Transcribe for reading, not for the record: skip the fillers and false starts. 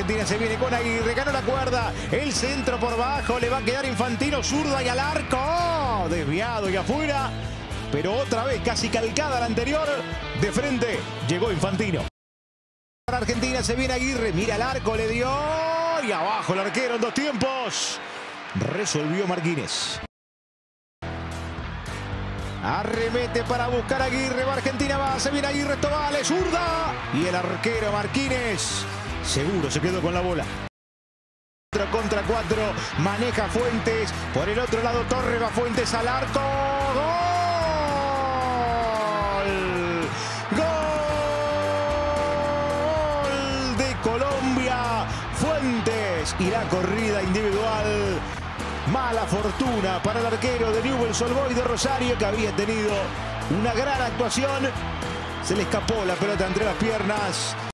Argentina se viene con Aguirre, ganó la cuerda, el centro por bajo, le va a quedar Infantino, zurda y al arco, desviado y afuera, pero otra vez casi calcada la anterior, de frente llegó Infantino. Para Argentina se viene Aguirre, mira el arco, le dio y abajo el arquero en 2 tiempos, resolvió Marquines. Arremete para buscar a Aguirre, va Argentina, va, se viene Aguirre, esto vale, zurda. Y el arquero Marquines, seguro se quedó con la bola. 4 contra 4, maneja Fuentes, por el otro lado Torres, va Fuentes al arco. ¡Gol! ¡Gol de Colombia! Fuentes y la corrida individual. Mala fortuna para el arquero de Newell's Old Boys de Rosario, que había tenido una gran actuación. Se le escapó la pelota entre las piernas.